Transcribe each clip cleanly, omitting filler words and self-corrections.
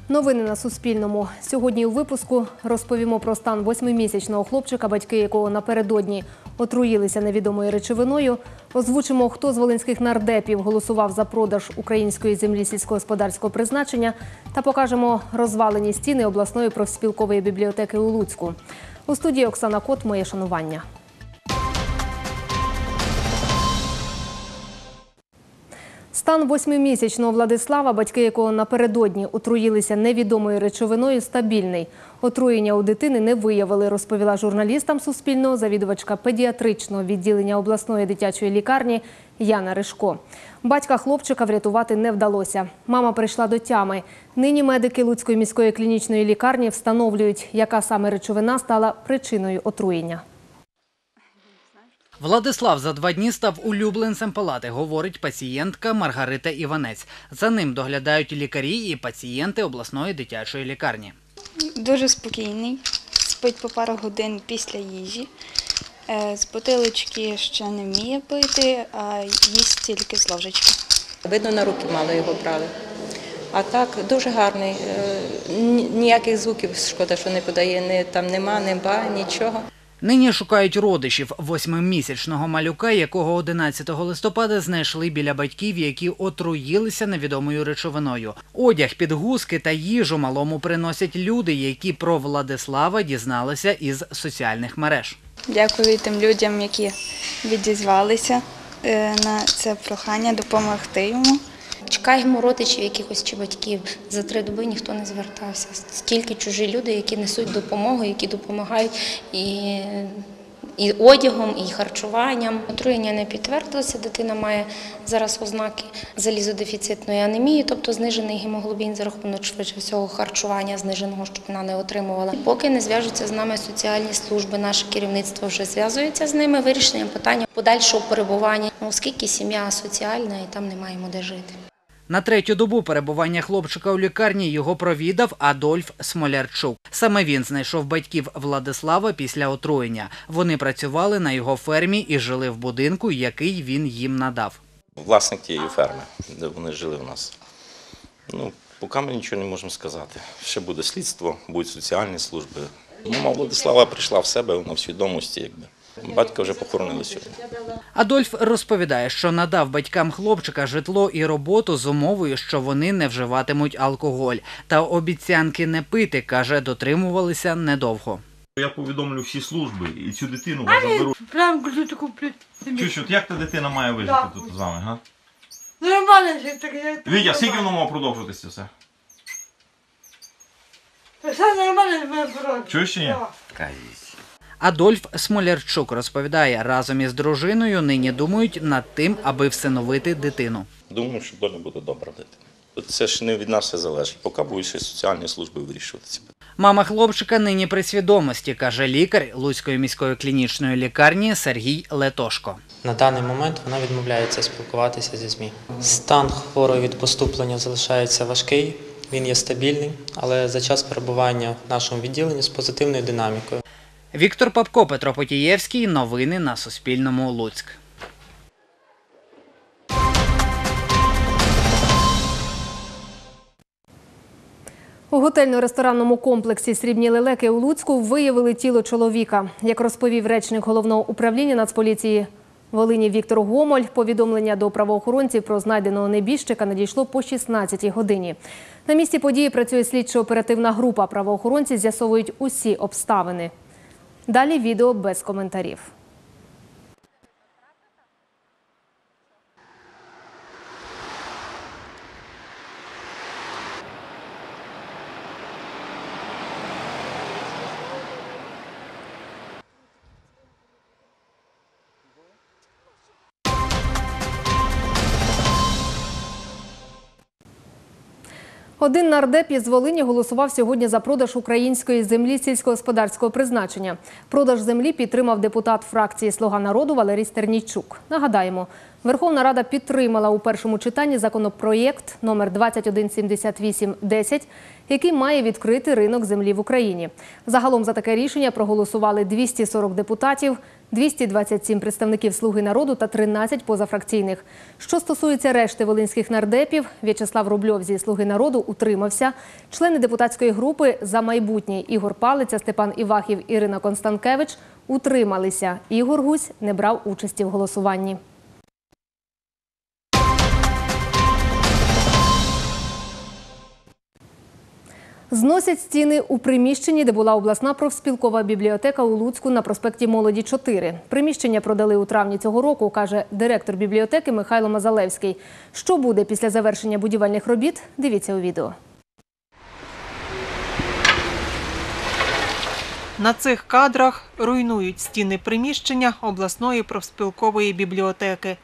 Новини на Суспільному. Сьогодні у випуску розповімо про стан 8-місячного хлопчика, батьки якого напередодні отруїлися невідомою речовиною. Озвучимо, хто з волинських нардепів голосував за продаж української землі сільськогосподарського призначення та покажемо розвалені стіни обласної профспілкової бібліотеки у Луцьку. У студії Оксана Кот, моє шанування. Стан 8-місячного Владислава, батьки якого напередодні отруїлися невідомою речовиною, стабільний. Отруєння у дитини не виявили, розповіла журналістам Суспільного завідувачка педіатричного відділення обласної дитячої лікарні Яна Ришко. Батька хлопчика врятувати не вдалося. Мама прийшла до тями. Нині медики Луцької міської клінічної лікарні встановлюють, яка саме речовина стала причиною отруєння. Владислав за 2 дні став улюбленцем палати, говорить пацієнтка Маргарита Іванець. За ним доглядають лікарі і пацієнти обласної дитячої лікарні. Дуже спокійний, спить по пару годин після їжі. З бутилочки ще не вміє пити, а їсть тільки з ложечки. Видно, на руки мало його брали. А так, дуже гарний, ніяких звуків, шкода, що не подає, там нема, нічого. Нині шукають родичів 8-місячного малюка, якого 11 листопада знайшли біля батьків, які отруїлися невідомою речовиною. Одяг, підгузки та їжу малому приносять люди, які про Владислава дізналися із соціальних мереж. Дякую тим людям, які відізвалися на це прохання допомогти йому. Чекаємо родичів якихось чи батьків. За 3 доби ніхто не звертався. Тільки чужі люди, які несуть допомогу, які допомагають і одягом, і харчуванням. Отруєння не підтвердилося, дитина має зараз ознаки залізодефіцитної анемії, тобто знижений гемоглобін за рахунок швидше всього харчування зниженого, щоб вона не отримувала. Поки не зв'яжуться з нами соціальні служби, наше керівництво вже зв'язується з ними вирішенням питання подальшого перебування, оскільки сім'я соціальна і там не маємо де жити. На 3-ю добу перебування хлопчика у лікарні його провідав Адольф Смолярчук. Саме він знайшов батьків Владислава після отруєння. Вони працювали на його фермі і жили в будинку, який він їм надав. Власник тієї ферми, де вони жили у нас. Поки ми нічого не можемо сказати. Ще буде слідство, будуть соціальні служби. Мама Владислава прийшла в себе, вона в свідомості, якби. Батька вже похоронили сьогодні. Адольф розповідає, що надав батькам хлопчика житло і роботу з умовою, що вони не вживатимуть алкоголь. Та обіцянки не пити, каже, дотримувалися недовго. Я повідомлю всі служби і цю дитину вас заберу. Чуєш, от як та дитина має вижити тут з вами, га? Нормально жити, так я... Вітя, скільки воно має продовжуватися все? Все нормально з мене породить. Чуєш чи ні? Адольф Смолярчук розповідає, разом із дружиною нині думають над тим, аби всиновити дитину. Думаю, що доля буде добра в дитини. Це ж не від нас все залежить. Поки будуть ще соціальні служби вирішувати ці питання. Мама хлопчика нині при свідомості, каже лікар Луцької міської клінічної лікарні Сергій Летошко. На даний момент вона відмовляється спілкуватися зі ЗМІ. Стан хворої від поступлення залишається важкий, він є стабільний, але за час перебування в нашому відділенні з позитивною динамікою. Віктор Попко, Петро Потієвський. Новини на Суспільному. Луцьк. У готельно-ресторанному комплексі «Срібні лелеки» у Луцьку виявили тіло чоловіка. Як розповів речник Головного управління Нацполіції Волині Віктор Гомоль, повідомлення до правоохоронців про знайденого небіжчика надійшло по 16-й годині. На місці події працює слідчо-оперативна група. Правоохоронці з'ясовують усі обставини. Далі відео без коментарів. Один нардеп із Волині голосував сьогодні за продаж української землі сільськогосподарського призначення. Продаж землі підтримав депутат фракції «Слуга народу» Валерій Стернійчук. Нагадаємо, Верховна Рада підтримала у першому читанні законопроєкт номер 2178-10, який має відкрити ринок землі в Україні. Загалом за таке рішення проголосували 240 депутатів. 227 представників «Слуги народу» та 13 позафракційних. Що стосується решти волинських нардепів, В'ячеслав Рубльов зі «Слуги народу» утримався. Члени депутатської групи «За майбутнє» Ігор Палиця, Степан Івахів, Ірина Констанкевич утрималися. Ігор Гузь не брав участі в голосуванні. Зносять стіни у приміщенні, де була обласна профспілкова бібліотека у Луцьку на проспекті Молоді, 4. Приміщення продали у травні цього року, каже директор бібліотеки Михайло Мазалевський. Що буде після завершення будівельних робіт – дивіться у відео. На цих кадрах руйнують стіни приміщення обласної профспілкової бібліотеки.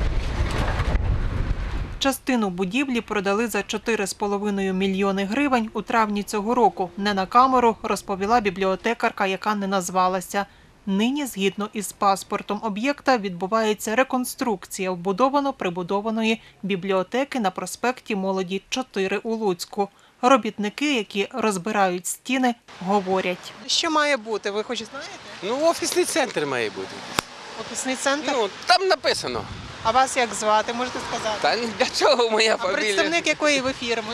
Частину будівлі продали за 4,5 мільйони гривень у травні цього року. Не на камеру, розповіла бібліотекарка, яка не назвалася. Нині, згідно із паспортом об'єкта, відбувається реконструкція вбудовано-прибудованої бібліотеки на проспекті Молоді, 4 у Луцьку. Робітники, які розбирають стіни, говорять. Що має бути, ви хоч знаєте? Ну, офісний центр має бути. Офісний центр? Ну, там написано. А вас як звати, можете сказати? Та для чого моя А фамілія? представник якої ви фірми?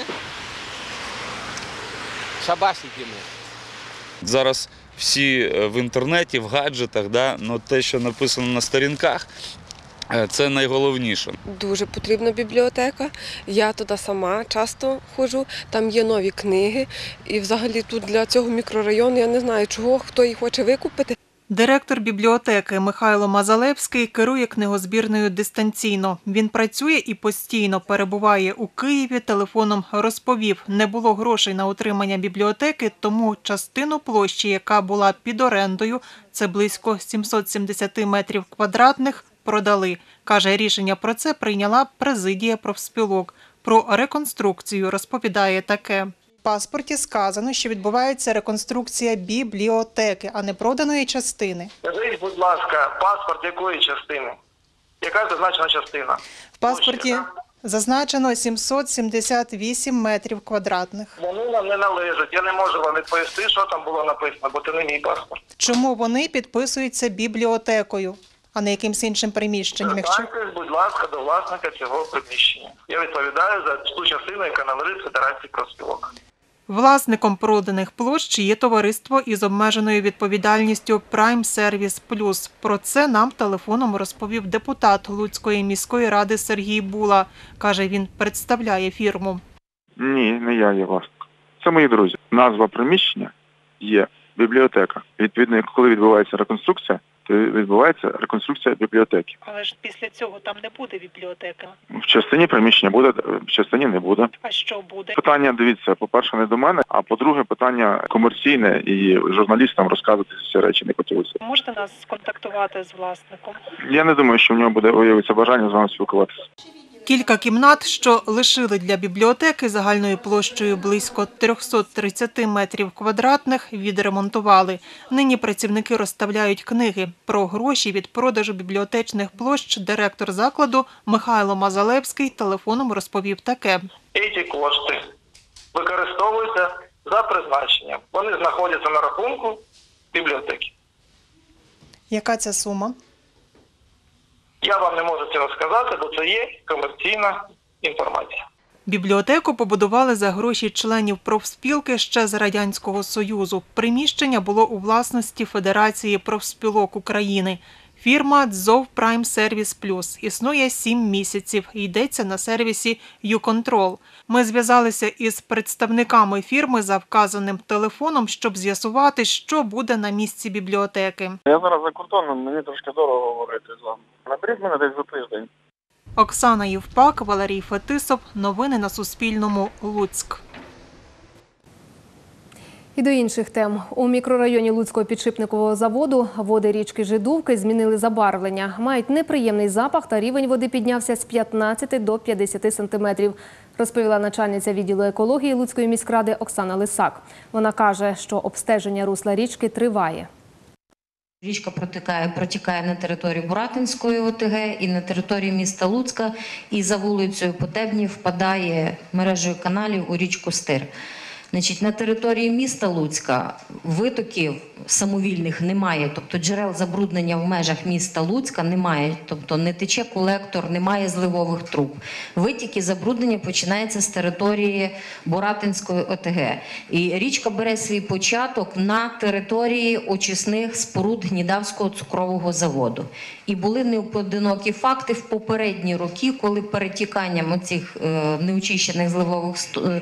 Шабашники ми. Зараз всі в інтернеті, в гаджетах, но те, що написано на сторінках, це найголовніше. Дуже потрібна бібліотека. Я туди сама часто ходжу, там є нові книги. І взагалі тут для цього мікрорайону я не знаю, чого, хто їх хоче викупити. Директор бібліотеки Михайло Мазалевський керує книгозбірнею дистанційно. Він працює і постійно перебуває у Києві. Телефоном розповів, не було грошей на утримання бібліотеки, тому частину площі, яка була під орендою, це близько 770 метрів квадратних, продали. Каже, рішення про це прийняла президія профспілок. Про реконструкцію розповідає таке. В паспорті сказано, що відбувається реконструкція бібліотеки, а не проданої частини. Скажіть, будь ласка, паспорт якої частини? Яка зазначена частина? В паспорті зазначено 778 метрів квадратних. Вони нам не належать. Я не можу вам відповісти, що там було написано, бо це не мій паспорт. Чому вони підписуються бібліотекою, а не якимось іншим приміщенням? Звертайтесь, будь ласка, до власника цього приміщення. Я відповідаю за ту частину, яка належить Федерації профспілок. Власником проданих площ є товариство із обмеженою відповідальністю Prime Service Plus. Про це нам телефоном розповів депутат Луцької міської ради Сергій Була. Каже, він представляє фірму. Ні, не я є власник. Це мої друзі. Назва приміщення є бібліотека. Відповідно, коли відбувається реконструкція, то відбувається реконструкція бібліотеки. Але ж після цього там не буде бібліотека. В частині приміщення буде, в частині не буде. А що буде? Питання, дивіться, по-перше, не до мене, а по-друге, питання комерційне і журналістам розказувати ці речі не хотілося. Можете нас сконтактувати з власником? Я не думаю, що в нього буде виявитися бажання з вами спілкуватися. Кілька кімнат, що лишили для бібліотеки загальною площею близько 330 метрів квадратних, відремонтували. Нині працівники розставляють книги. Про гроші від продажу бібліотечних площ директор закладу Михайло Мазалевський телефоном розповів таке. Ці кошти використовуються за призначенням. Вони знаходяться на рахунку бібліотеки. Яка це сума? Я вам не можу цього сказати, бо це є комерційна інформація. Бібліотеку побудували за гроші членів профспілки ще з Радянського Союзу. Приміщення було у власності Федерації профспілок України. Фірма «ДЗОВ Prime Service Plus» існує 7 місяців. Йдеться на сервісі «YouControl». Ми зв'язалися із представниками фірми за вказаним телефоном, щоб з'ясувати, що буде на місці бібліотеки. Я зараз за кордоном, мені трошки дорого говорити з вами. Наберіть мене десь за тиждень. Оксана Євпак, Валерій Фетисов. Новини на Суспільному. Луцьк. І до інших тем. У мікрорайоні Луцького підшипникового заводу води річки Жидувки змінили забарвлення. Мають неприємний запах та рівень води піднявся з 15 до 50 сантиметрів, розповіла начальниця відділу екології Луцької міськради Оксана Лисак. Вона каже, що обстеження русла річки триває. Річка протікає на території Буратинської ОТГ і на території міста Луцька, і за вулицею Потебні впадає мережею каналів у річку Стир. Значить, на території міста Луцька витоків самовільних немає, тобто джерел забруднення в межах міста Луцька немає, тобто не тече колектор, немає зливових труб. Витік і забруднення починається з території Боратинської ОТГ. І річка бере свій початок на території очисних споруд Гнідавського цукрового заводу. І були неодинокі факти в попередні роки, коли перетіканням оцих неочищених зливових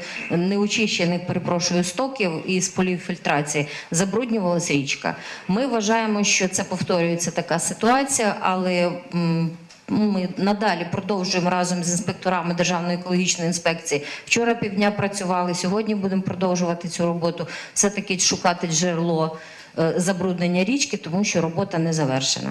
стоків із полів фільтрації забруднювалася річка. Ми вважаємо, що це повторюється така ситуація, але ми надалі продовжуємо разом з інспекторами Державної екологічної інспекції. Вчора півдня працювали, сьогодні будемо продовжувати цю роботу, все-таки шукати джерело забруднення річки, тому що робота не завершена.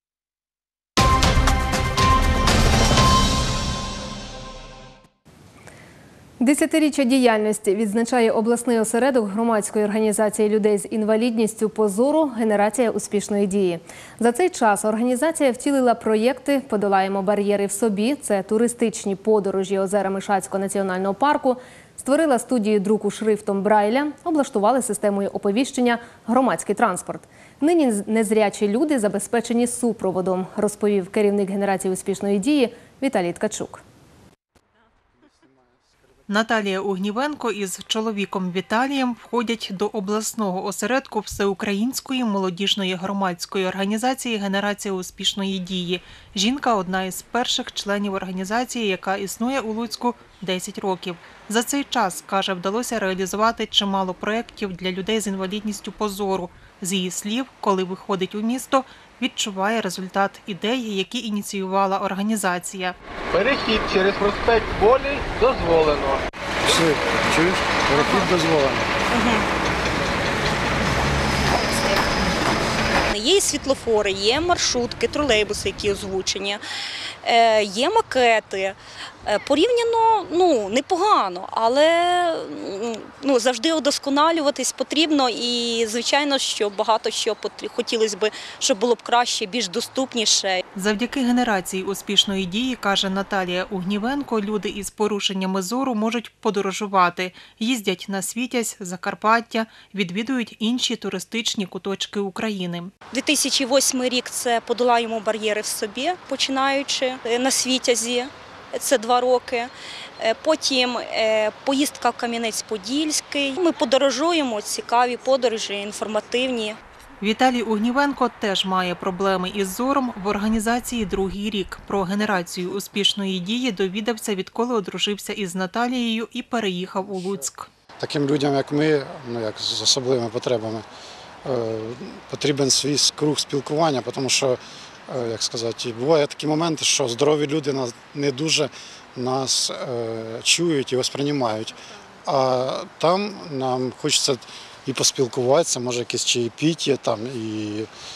Десятиріччя діяльності відзначає обласний осередок громадської організації людей з інвалідністю «Позору. Генерація успішної дії». За цей час організація втілила проєкти «Подолаємо бар'єри в собі» – це туристичні подорожі озерами Шацького національного парку, створила студію друку шрифтом Брайля, облаштували системою оповіщення громадський транспорт. Нині незрячі люди забезпечені супроводом, розповів керівник генерації успішної дії Віталій Ткачук. Наталія Угнівенко із чоловіком Віталієм входять до обласного осередку Всеукраїнської молодіжної громадської організації «Генерація успішної дії». Жінка – одна із перших членів організації, яка існує у Луцьку 10 років. За цей час, каже, вдалося реалізувати чимало проєктів для людей з інвалідністю по зору. З її слів, коли виходить у місто, відчуває результат ідеї, які ініціювала організація. Перехід через проспект Волі дозволено. Все, чуєш? Перехід дозволено. Є і світлофори, є маршрутки, тролейбуси, які озвучені, є макети. Порівняно непогано, але завжди удосконалюватись потрібно і, звичайно, що багато що хотілося б, щоб було б краще, більш доступніше. Завдяки генерації успішної дії, каже Наталія Угнівенко, люди із порушеннями зору можуть подорожувати, їздять на Світязь, Закарпаття, відвідують інші туристичні куточки України. 2008 рік – це «Подолаємо бар'єри в собі», починаючи на Світязі. Це 2 роки. Потім поїздка в Кам'янець-Подільський. Ми подорожуємо, цікаві подорожі, інформативні. Віталій Угнівенко теж має проблеми із зором. В організації другий рік. Про генерацію успішної дії довідався, відколи одружився із Наталією і переїхав у Луцьк. Таким людям, як ми, як з особливими потребами, потрібен свій круг спілкування, тому що, як сказати, бувають такі моменти, що здорові люди не дуже нас чують і сприймають. А там нам хочеться і поспілкуватися, може якісь чаєпіття, і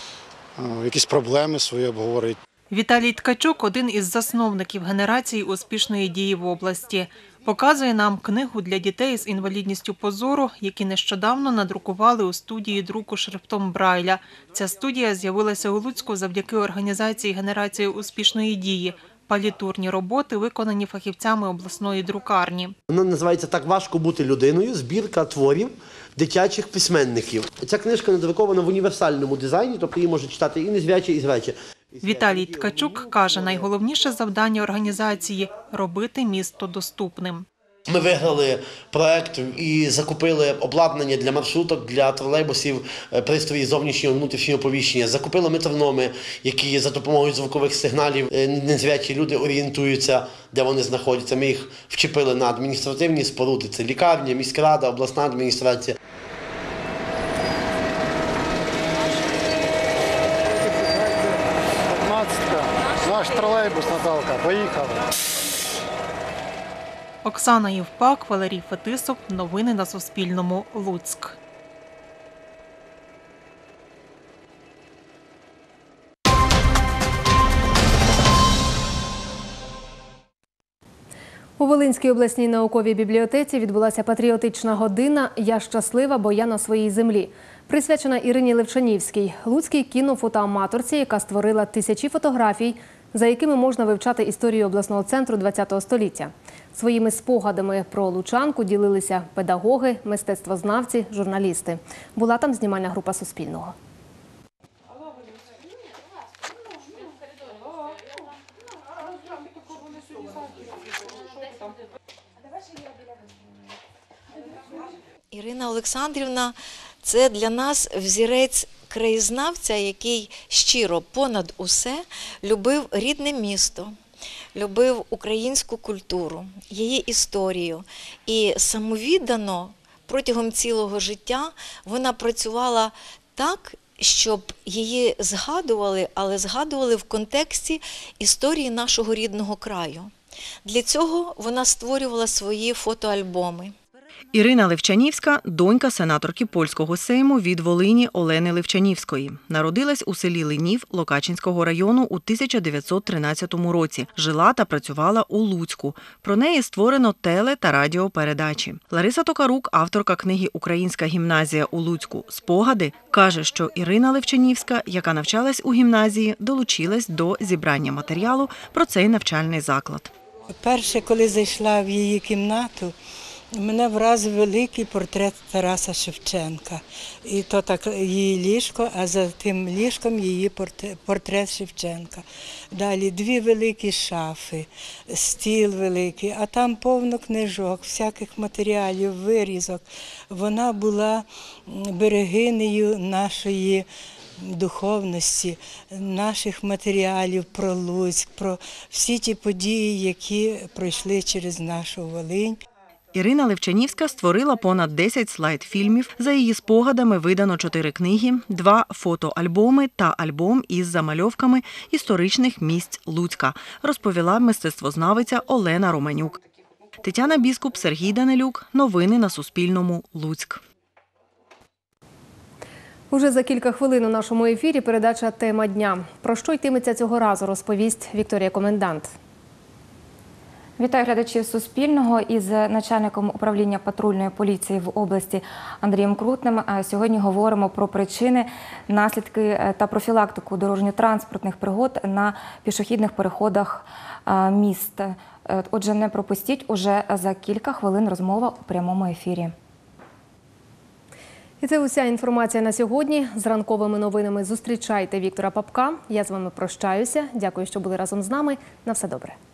якісь проблеми свої обговорити. Віталій Ткачук – один із засновників генерації успішної дії в області. Показує нам книгу для дітей з інвалідністю по зору, які нещодавно надрукували у студії друку шрифтом Брайля. Ця студія з'явилася у Луцьку завдяки організації «Генерація успішної дії». Палітурні роботи виконані фахівцями обласної друкарні. Вона називається «Так важко бути людиною. Збірка творів дитячих письменників». Ця книжка надрукована в універсальному дизайні, тобто її можуть читати і незрячі, і зрячі. Віталій Ткачук каже, найголовніше завдання організації – робити місто доступним. Ми виграли проект і закупили обладнання для маршруток, для тролейбусів, пристрої зовнішнього і внутрішнього оповіщення. Закупили метрономи, які за допомогою звукових сигналів незрячі люди орієнтуються, де вони знаходяться. Ми їх вчепили на адміністративні споруди. Це лікарня, міськрада, обласна адміністрація. Наш тролейбус, Наталка, поїхали. Оксана Євпак, Валерій Фетисов. Новини на Суспільному. Луцьк. У Волинській обласній науковій бібліотеці відбулася патріотична година «Я щаслива, бо я на своїй землі», присвячена Ірині Левчанівській, луцькій кінофотоаматорці, яка створила тисячі фотографій, за якими можна вивчати історію обласного центру ХХ століття. Своїми спогадами про лучанку ділилися педагоги, мистецтвознавці, журналісти. Була там знімальна група Суспільного. Ірина Олександрівна – це для нас взірець краєзнавця, який щиро понад усе любив рідне місто, любив українську культуру, її історію. І самовіддано протягом цілого життя вона працювала так, щоб її згадували, але згадували в контексті історії нашого рідного краю. Для цього вона створювала свої фотоальбоми. Ірина Левчанівська – донька сенаторки Польського Сейму від Волині Олени Левчанівської. Народилась у селі Ленів Локачинського району у 1913 році. Жила та працювала у Луцьку. Про неї створено теле- та радіопередачі. Лариса Токарук, авторка книги «Українська гімназія у Луцьку. Спогади», каже, що Ірина Левчанівська, яка навчалась у гімназії, долучилась до зібрання матеріалу про цей навчальний заклад. Перше, коли зайшла в її кімнату, мене вразив великий портрет Тараса Шевченка. І то так її ліжко, а за тим ліжком її портрет Шевченка. Далі дві великі шафи, стіл великий, а там повно книжок, всяких матеріалів, вирізок. Вона була берегинею нашої духовності, наших матеріалів про Луцьк, про всі ті події, які пройшли через нашу Волинь. Ірина Левчанівська створила понад 10 слайд-фільмів. За її спогадами видано 4 книги, 2 фотоальбоми та альбом із замальовками історичних місць Луцька, розповіла мистецтвознавиця Олена Романюк. Тетяна Біскуп, Сергій Данилюк. Новини на Суспільному. Луцьк. Уже за кілька хвилин у нашому ефірі передача «Тема дня». Про що йтиметься цього разу, розповість Вікторія Комендант. Вітаю глядачів Суспільного. Із начальником управління патрульної поліції в області Андрієм Крутним сьогодні говоримо про причини, наслідки та профілактику дорожньо-транспортних пригод на пішохідних переходах міст. Отже, не пропустіть, уже за кілька хвилин розмова у прямому ефірі. І це уся інформація на сьогодні. З ранковими новинами зустрічайте Віктора Попка. Я з вами прощаюся. Дякую, що були разом з нами. На все добре.